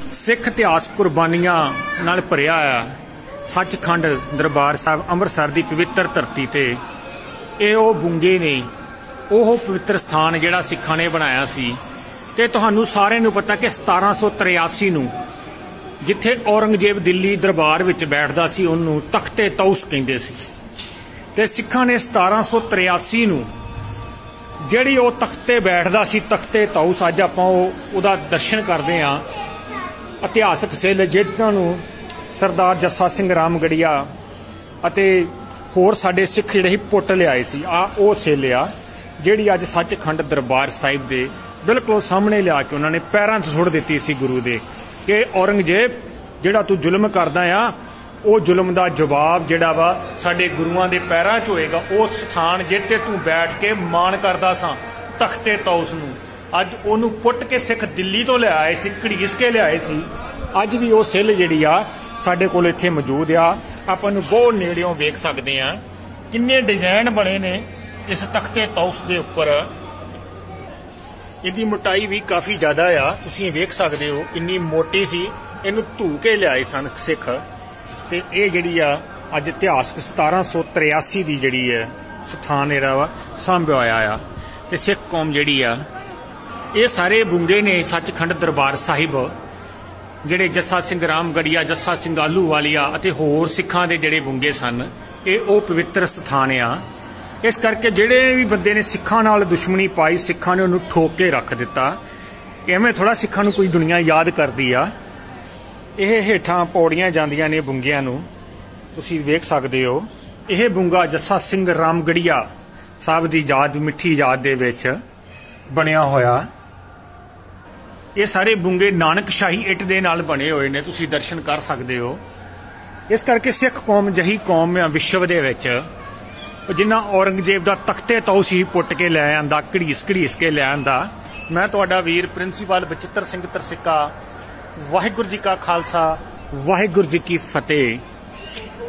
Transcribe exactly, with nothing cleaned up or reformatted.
सिख इतिहास कुर्बानियां नाल भरिया आ सचखंड दरबार साहब अमृतसर की पवित्र धरती ते ये वो बुंगे ने वो पवित्र स्थान जिहड़ा सिखां ने बनाया सी। ते तुहानू सारिआं नू पता कि सतारां सौ तिरासी नू जिथे औरंगजेब दिल्ली दरबार विच बैठदा सी उहनू तख्ते तौस कहिंदे सी। ते सिखां ने सतारां सौ तिरासी नू जिहड़ी वो तख्ते बैठदा सी तख्ते तौस अज आपां उहदा दर्शन करदे हां। इतिहासक सिल जिन्हां नू सरदार जस्सा सिंह रामगढ़िया अते होर साडे सिख जिहड़े पुट लिआए सी आ वो सिल आ जिहड़ी अज सचखंड दरबार साहिब दे बिल्कुल सामने लिया के उन्होंने पैरां ते सुट दित्ती सी गुरु दे कि औरंगजेब जिहड़ा तू जुल्म करदा आ वो जुल्म दा जवाब जिहड़ा वा साडे गुरुआं दे पैरां च होएगा। उस स्थान जिथे तू बैठ के मान करदा सा तख्ते तौस नू अज ओनू पुट के सिख दिल्ली तो लिआए सी घड़ीस के लिआए सी। अज भी वो सिल जिहड़ी आ साडे कोल इत्थे मौजूद आ। आपां नू बहुत नेड़ियों वेख सकदे आ किन्ने डिजाइन बने ने इस तख्ते तौस दे उपर। इहदी मोटाई भी काफ़ी ज़्यादा आ, तुसीं वेख सकदे हो किन्नी मोटी सी। इहनू धू के लिआए सन सिख ते ये जिहड़ी आ अज इतिहासक सतारां सौ तिरासी की जिहड़ी है स्थान जिहड़ा वा सांभिया होया आ। ते सिख कौम जिहड़ी आ ये सारे बुंगे ने सचखंड दरबार साहिब जिहड़े जस्सा सिंह रामगढ़िया जस्सा सिंह आलूवालिया अते होर सिखां दे जिहड़े बुंगे सन ये वो पवित्र स्थान आ। इस करके जिहड़े भी बंदे ने सिखां नाल दुश्मनी पाई सिखां ने उन्होंने ठोक के रख दिता। इवें थोड़ा सिखां नूं कोई दुनिया याद करदी आ। यह हेठां पौड़ियां जांदियां ने बुंगियां नूं तुसीं वेख सकदे हो। यह बुंगा जस्सा सिंह रामगढ़िया साहब की याद मिठी याद दे विच बनिया होया। ये सारे बुंगे नानकशाही इट दे नाल बने हुए ने तुसीं दर्शन कर सकदे हो। इस करके सिख कौम जही कौम आ विश्व दे विच जिन्ना औरंगजेब दा तख्ते तौस ही पुट के लै आंदा घड़ीस घड़ीस के लै आंदा। मैं तुहाडा वीर प्रिंसीपल बचित्र सिंह तरसिका वाहिगुरू जी का खालसा वाहिगुरू जी की फतेह।